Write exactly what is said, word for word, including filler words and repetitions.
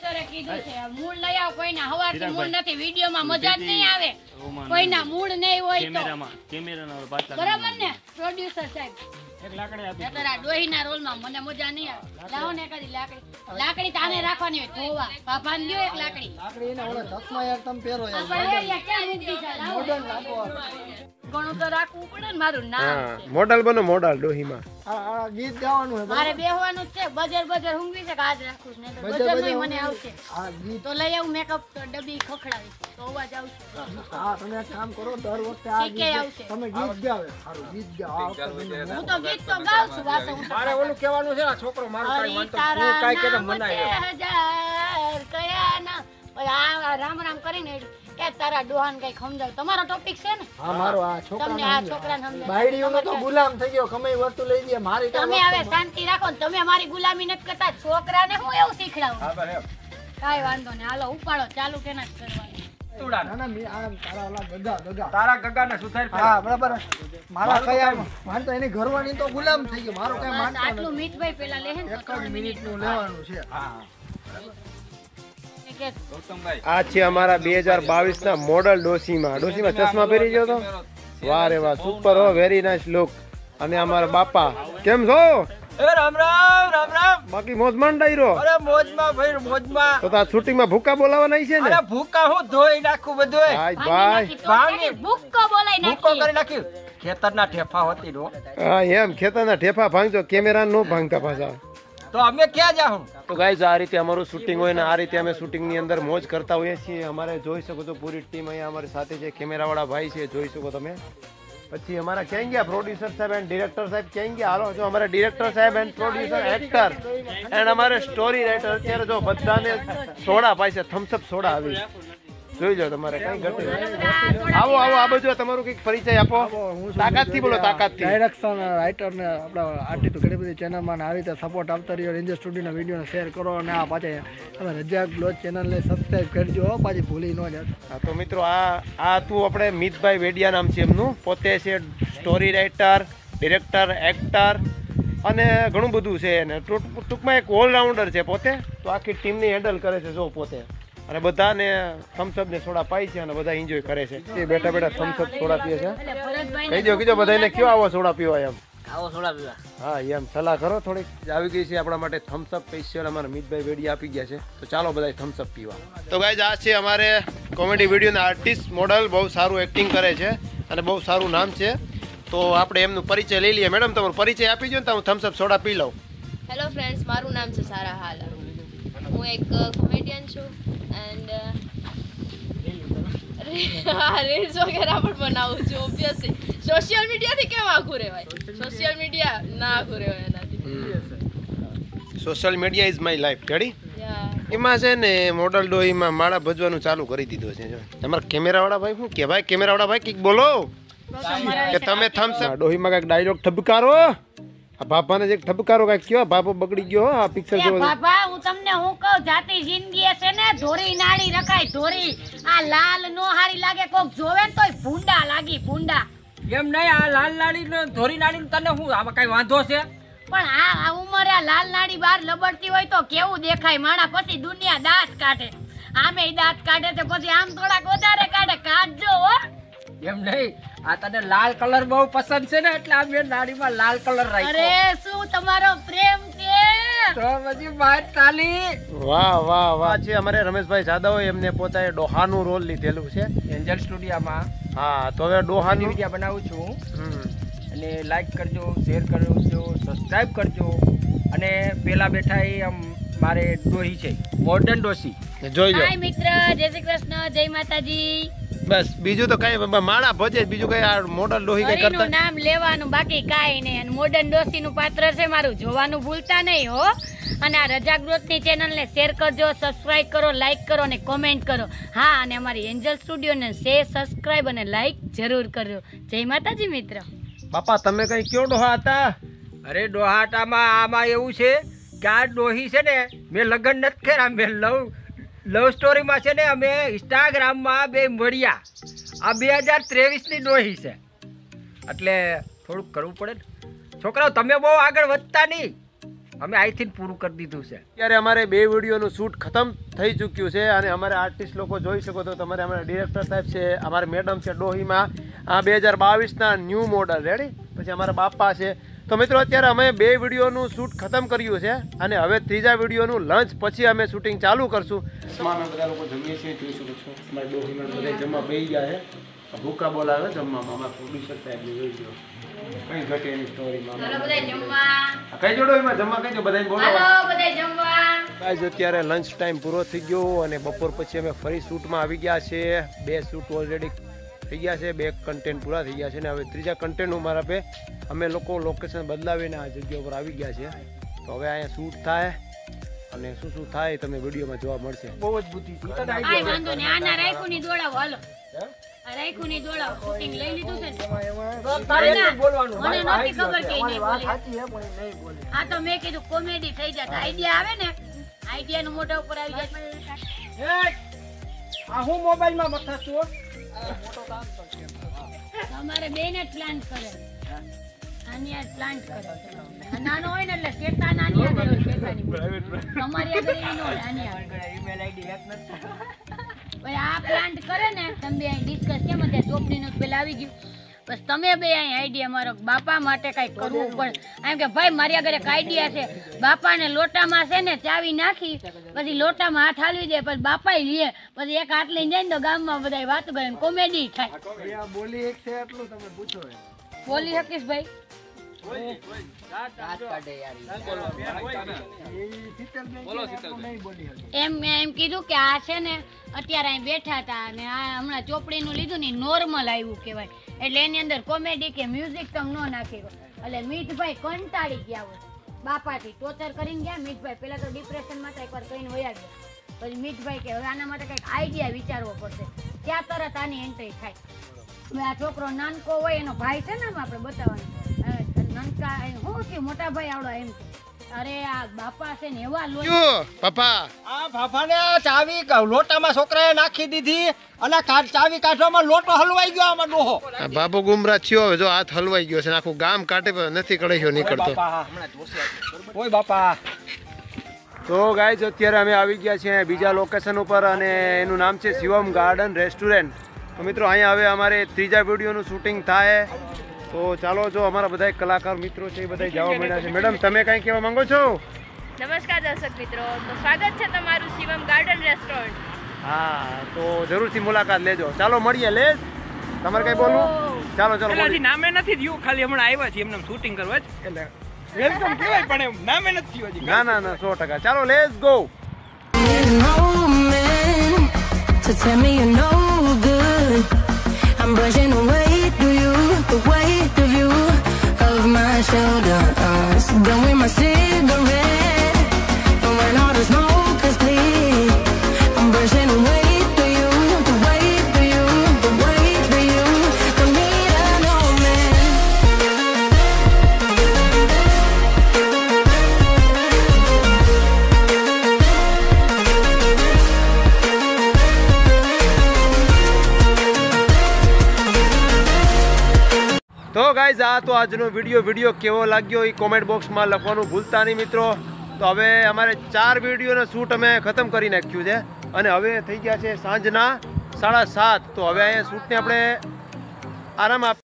ગણોતરે કીધું છે મૂળ લઈ આવ કોઈના હવારથી મૂળ નથી વિડિયોમાં મજા જ નહીં આવે કોઈના મૂળ નહીં હોય તો કેમેરામાં કેમેરાના પાછળ બરાબર ને પ્રોડ્યુસર સાહેબ એક લાકડી આપી તારા ડોહીના રોલમાં મને મજા નહીં આવે લાવો ને એકાદી લાકડી લાકડી તાને રાખવાની હોય ધોવા પાપાને લ્યો એક લાકડી લાકડી એને ઓલા ચશ્મા યાર તમે પહેરો યાર આપણે યાર ક્યાં મૂકી દીધા મોડલ લાગો ગણોતર રાખવું પડે ને મારું નામ છે મોડલ બનો મોડલ ડોહીમાં આ ગીત ગાવાનું છે મારે બેહવાનું છે બજર બજર ઊંઘવી છે કે આજ રાખું ને બજર નહીં મને આવશે આ ગીત તો લઈ આવું મેકઅપ તો ડબ્બી ખખડાવી તો અવાજ આવશે હા તમે એક કામ કરો દર વખતે આ ગીત તમે ગીત ગાવે સારું ગીત ગાઓ હું તો ગીત તો ગાઉં છું વાસો મારે ઓલું કહેવાનું છે આ છોકરો મારો કાઈ માનતો હું કાઈ કેને મનાય હજાર કયા ના આ રામ રામ કરીને કે તારા ડોહાન કઈ સમજાવ તમારો ટોપિક છે ને હા મારો આ છોકરા તમને આ છોકરાને સમજાવ બાયડીઓનો તો ગુલામ થઈ ગયો કમાઈ વસ્તુ લઈ લે મારી તમે હવે શાંતિ રાખો ને તમે મારી ગુલામી નથી કરતા છોકરાને હું એવું શીખડાવું હા બરાબર કાઈ વાંધો ને હાલો ઉપાડો ચાલુ કેના જ કરવાનું તુડા ના ના મી આમ તારા ઓલા ગગા ગગા તારા ગગાને સુધાર હા બરાબર મારા કયા માન તો એની ઘરવાળી તો ગુલામ થઈ ગયો મારો કઈ માનતો નથી આટલું મીઠભાઈ પેલા લેહે ને એક જ મિનિટ નું લેવાનું છે હા આ છે અમારા બે હજાર બાવીસ ના મોડલ ડોસીમાં ડોસીમાં ચશ્મા પહેરી ગયો તો વાહ રે વાહ સુપર હો વેરી નાઇસ લુક અને અમારા બાપા કેમ છો એ રામ રામ રામ રામ બાકી મોજમાં ડાયરો અરે મોજમાં ભાઈ મોજમાં તો આ શૂટિંગ માં ભૂકા બોલાવા નહીં છે ને અરે ભૂકા હું ધોઈ નાખું બધું ભાઈ ભાઈ ભાંગી ભૂક્કો બોલાઈ નાખી ભૂકો કરી નાખ્યું ખેતરના ઠેફા હોતી નો હા એમ ખેતરના ઠેફા ભાંગજો કેમેરા નો ભાંગતા પાછા તો અમે ક્યાં જાઉં તો ગાઈઝ આ રીતે અમારું શૂટિંગ હોય ને આ રીતે અમે શૂટિંગ ની અંદર મોજ કરતા હોઈએ છીએ અમારે જોઈ શકો છો પૂરી ટીમ અહીંયા અમારી સાથે છે કેમેરા વાળા ભાઈ છે જોઈ શકો તમે પછી અમારા ક્યાં ગયા પ્રોડ્યુસર સાહેબ એન્ડ ડિરેક્ટર સાહેબ ક્યાં ગયા હાલો જો અમારા ડિરેક્ટર સાહેબ એન્ડ પ્રોડ્યુસર એક્ટર એન્ડ અમારે સ્ટોરી રાઇટર અત્યારે જો બધાને સોડા પાય છે થમ્સઅપ સોડા આવી જોઈ લો તમારે કઈ ઘટે આવો આવો આ બાજુ તમારું કઈક પરિચય આપો તાકાતથી બોલો તાકાતથી ડાયરેક્શન રાઇટર ને આપણા આર્ટિસ્ટ ઘણી બધી ચેનલમાં આવી રીતે સપોર્ટ આપતા રહ્યો રેન્જર સ્ટુડિયોના વિડીયોને શેર કરો અને આ પાછા તમે રજાક બ્લોચ ચેનલને સબસ્ક્રાઇબ કરજો પાછી ભૂલી ન જતા હા તો મિત્રો આ આ હતું આપણે મિતભાઈ વેડિયા નામ છે એમનું પોતે છે સ્ટોરી રાઇટર ડિરેક્ટર એક્ટર અને ઘણું બધું છે અને ટૂંકમાં એક ઓલરાઉન્ડર છે પોતે તો આખી ટીમની હેન્ડલ કરે છે જો પોતે અને બધાને થમ્સઅપ ને સોડા પાય છે અને બધા એન્જોય કરે છે એ બેઠા બેઠા થમ્સઅપ સોડા પીએ છે કહી દો કીધો બધાને કયો આવો સોડા પીવા એમ આવો સોડા પીવા હા એમ સલાહ કરો થોડીક આવી ગઈ છે આપણા માટે થમ્સઅપ સ્પેશિયલ અમારા મિતભાઈ વેડિયા આપી ગયા છે તો ચાલો બધા થમ્સઅપ પીવા તો ગાઈઝ આ છે અમારે કોમેડી વિડીયોના આર્ટિસ્ટ મોડલ બહુ સારું એક્ટિંગ કરે છે અને બહુ સારું નામ છે તો આપણે એમનું પરિચય લઈ લઈએ મેડમ તમારો પરિચય આપી દો ને તો હું થમ્સઅપ સોડા પી લઉં હેલો ફ્રેન્ડ્સ મારું નામ છે સારા હાલ હું એક કોમેડિયન છું એન્ડ રીલ્સ વગેરે પણ બનાવું છું ઓબ્વિયસલી સોશિયલ મીડિયાથી કેમ આખું રહેવાય સોશિયલ મીડિયા ના આખું રહેવાય એનાથી social media is my life ready એમાં છે ને મોડલ ડોહીમાં માળા ભજવાનું ચાલુ કરી દીધું છે તમારા કેમેરા વાળા ભાઈ શું કે ભાઈ કેમેરા વાળા ભાઈ કઈક બોલો કે તમે થમ્સઅપ ડોહીમાં કઈક ડાયલોગ ઠપકારો આ બાપાને જે ઠપકારો કઈક કયો બાપો બગડી ગયો આ પિક્ચર જોવો બાપા હું તમને હું કહું જાતી જિંદગી છે ને ધોરી નાળી રખાય ધોરી આ લાલ નો હારી લાગે કોક જોવે ને તોય ભૂંડા લાગી ભૂંડા એમ નહીં આ લાલ નાળી નો ધોરી નાળી તને હું આમાં કઈ વાંધો છે પણ આ આ ઉંમરે આ લાલ નાળી બહાર લબડતી હોય તો કેવું દેખાય માણા પછી દુનિયા દાંત કાઢે આમે દાંત કાઢે છે પછી આમ થોડાક વધારે કાઢે કાઢજો હો એમ નહીં આ તને લાલ કલર બહુ પસંદ છે ને એટલે આ મેં નાડીમાં લાલ કલર રાખ્યો અરે શું તમારો પ્રેમ છે તો પછી વાત તાલી વાહ વાહ વાહ છે અમારે રમેશભાઈ જાદવ એમને પોતાએ ડોહાનું રોલ લીધેલું છે એન્જલ સ્ટુડિયોમાં હા તો હવે ડોહાની વિડીયો બનાવું છું અને લાઈક કરજો શેર કરજો સબસ્ક્રાઇબ કરજો અને પેલા બેઠા એ આમ મારે ડોહી છે મોડર્ન ડોસી જોઈ લો હાય મિત્ર જય શ્રી કૃષ્ણ જય માતાજી બસ બીજું તો કઈ માણા ભજે બીજું કઈ આ મોડલ ડોહી કઈ કરતા નામ લેવાનું બાકી કાઈ નહીં અને મોડર્ન ડોસી નું પાત્ર છે મારું જોવાનું ભૂલતા નહીં હો અને આ રજાક બ્લોચ ની ચેનલ ને શેર કરજો સબસ્ક્રાઇબ કરો લાઈક કરો અને કોમેન્ટ કરો હા અને અમારી એન્જલ સ્ટુડિયો ને શેર સબસ્ક્રાઇબ અને લાઈક જરૂર કરજો જય માતાજી મિત્ર બાપા તમે કઈ કયો ડોહા હતા અરે ડોહાટામાં આમાં એવું છે કે આ ડોહી છે ને મેં લગ્ન નથી કર્યા મેં લવ લવ સ્ટોરીમાં છે ને અમે ઇન્સ્ટાગ્રામમાં બે મળ્યા આ બે હજાર ત્રેવીસની ડોહી છે એટલે થોડુંક કરવું પડે ને છોકરાઓ તમે બહુ આગળ વધતા નહીં અમે અહીંથી જ પૂરું કરી દીધું છે. અત્યારે અમારે બે વિડીયોનું શૂટ ખતમ થઈ ચૂક્યું છે અને અમારે આર્ટિસ્ટ લોકો જોઈ શકો તો તમારે અમારા ડિરેક્ટર સાહેબ છે, અમારે મેડમ છે ડોહીમાં, આ બે હજાર બાવીસના ન્યૂ મોડલ રેડી, પછી અમારા બાપા છે. તો મિત્રો અત્યારે અમે બે વિડીયોનું શૂટ ખતમ કર્યું છે અને હવે ત્રીજા વિડીયોનું લંચ પછી અમે શૂટિંગ ચાલુ કરશું. અમે બધા લોકો જમીએ છીએ, જોઈ શકો છો અમારા ડોહીમાં બધા જમવા બેસી ગયા છે. ભૂકા બોલાવે જમવામાં અમારા પ્રોડ્યુસર સાહેબ જોઈ ગયો કઈ ઘટે એની સ્ટોરીમાં. ચાલો બધા જમવા. કઈ જોડો એમાં જમવા કઈ જો બધાને બોલાવો. હાલો બધા જમવા. ગાઈઝ અત્યારે લંચ ટાઈમ પૂરો થઈ ગયો અને બપોર પછી અમે ફરી શૂટમાં આવી ગયા છે. બે શૂટ ઓલરેડી થઈ ગયા છે, બે કન્ટેન્ટ પૂરા થઈ ગયા છે ને હવે ત્રીજા કન્ટેન્ટનું મારા પે અમે લોકો લોકેશન બદલાવીને આ જગ્યા ઉપર આવી ગયા છે. તો હવે અહીંયા શૂટ થાય અને શું શું થાય તમને વિડીયોમાં જોવા મળશે. બહુ જ બુદ્ધિ આય વાંધો ને આના રાયખું ની દોડાવો હાલો. આ રાયખું ની દોડાવો શૂટિંગ લઈ લીધું છે ને. તારે બોલવાનું મને નહોતી ખબર કે નહીં બોલે. સાચી હે પણ નહીં બોલે. આ તો મેં કીધું કોમેડી થઈ જાય, આઈડિયા આવે ને, આઈડિયા નું મોઢા ઉપર આવી જાય. આ હું મોબાઈલ માં મથા છું. અમારે બેન જ પ્લાન કરે, આની આ પ્લાન કરે. નાનો હોય ને એટલે શેતા નાની આગળ હોય, શેતાની તમારી આગળ એનો હોય, આની આગળ ઈમેલ આઈડી હેક નથી. ભાઈ આ પ્લાન કરે ને તમે બે અહીં ડિસ્કસ કેમ અત્યારે ચોપડીનું પેલા આવી ગયું, બસ તમે બે અહીં આઈડિયા મારો બાપા માટે કઈ કરવું પડે. એમ કે ભાઈ મારી આગળ એક આઈડિયા છે, બાપાને લોટામાં છે ને ચાવી નાખી પછી લોટામાં હાથ હાલવી દે, પછી બાપા લે, પછી એક હાથ લઈને જાય ને તો ગામમાં બધા વાતો કરે, કોમેડી થાય. બોલી એક છે એટલું તમે પૂછો. બોલી શકીશ ભાઈ? એમ એમ કીધું કે આ છે ને અત્યારે અહીં બેઠા હતા અને આ હમણાં ચોપડીનું લીધું ને નોર્મલ આવ્યું કહેવાય, એટલે એની અંદર કોમેડી કે મ્યુઝિક તમે ન નાખી એટલે મીઠભાઈ કંટાળી ગયા હોય બાપાથી ટોર્ચર કરીને ગયા. મીઠભાઈ પેલા તો ડિપ્રેશનમાં હતા, એકવાર કહીને વયા ગયા. પછી મીઠભાઈ કે હવે આના માટે કંઈક આઈડિયા વિચારવો પડશે, ત્યાં તરત આની એન્ટ્રી થાય. હવે આ છોકરો નાનકો હોય એનો ભાઈ છે ને આપણે બતાવવાનું, નાનકા હું થયું મોટા ભાઈ આવડો એમ અરે આ બાપા છે ને એવા લો પાપા આ બાપાને ચાવી લોટામાં છોકરાએ નાખી દીધી અને ચાવી કાઢવામાં લોટો હલવાઈ ગયો. આમાં ડોહો બાપુ ગુમરા થયો, હવે જો હાથ હલવાઈ ગયો છે, આખું ગામ કાઢે નથી કઢાયો નીકળતો. ઓય બાપા. તો ગાઈઝ અત્યારે અમે આવી ગયા છીએ બીજા લોકેશન ઉપર અને એનું નામ છે શિવમ ગાર્ડન રેસ્ટોરન્ટ. તો મિત્રો અહીંયા હવે અમારે ત્રીજા વિડીયોનું શૂટિંગ થાય. તો ચાલો જો અમારા બધા કલાકાર મિત્રો છે એ બધા જવા મળ્યા છે. મેડમ તમે કઈ કહેવા માંગો છો? નમસ્કાર દર્શક મિત્રો, તો સ્વાગત છે તમારું શિવમ ગાર્ડન રેસ્ટોરન્ટ. હા તો જરૂરથી મુલાકાત લેજો. ચાલો મળીએ. લેજ તમારે કઈ બોલવું? ચાલો ચાલો. પેલાથી નામે નથી થયું, ખાલી હમણાં આવ્યા છે એમને શૂટિંગ કરવા જ, એટલે વેલકમ કહેવાય પણ એમ નામે નથી થયું હજી. ના ના ના સો ટકા. ચાલો let's go. I'm brushing away to you, the weight of you, of my shoulders. Done with my cigarette, and when all the smoke is clear, I'm brushing away to you, the weight of you, the weight of you. Don't need a no man. તો guys આ તો આજનો video video કેવો લાગ્યો એ comment બોક્સમાં લખવાનું ભૂલતા નહીં મિત્રો. તો હવે અમારે ચાર વિડીયોનો શૂટ અમે ખતમ કરી નાખ્યું છે અને હવે થઈ ગયા છે સાંજના સાડા સાત. તો હવે અહીંયા શૂટને આપણે આરામ આપ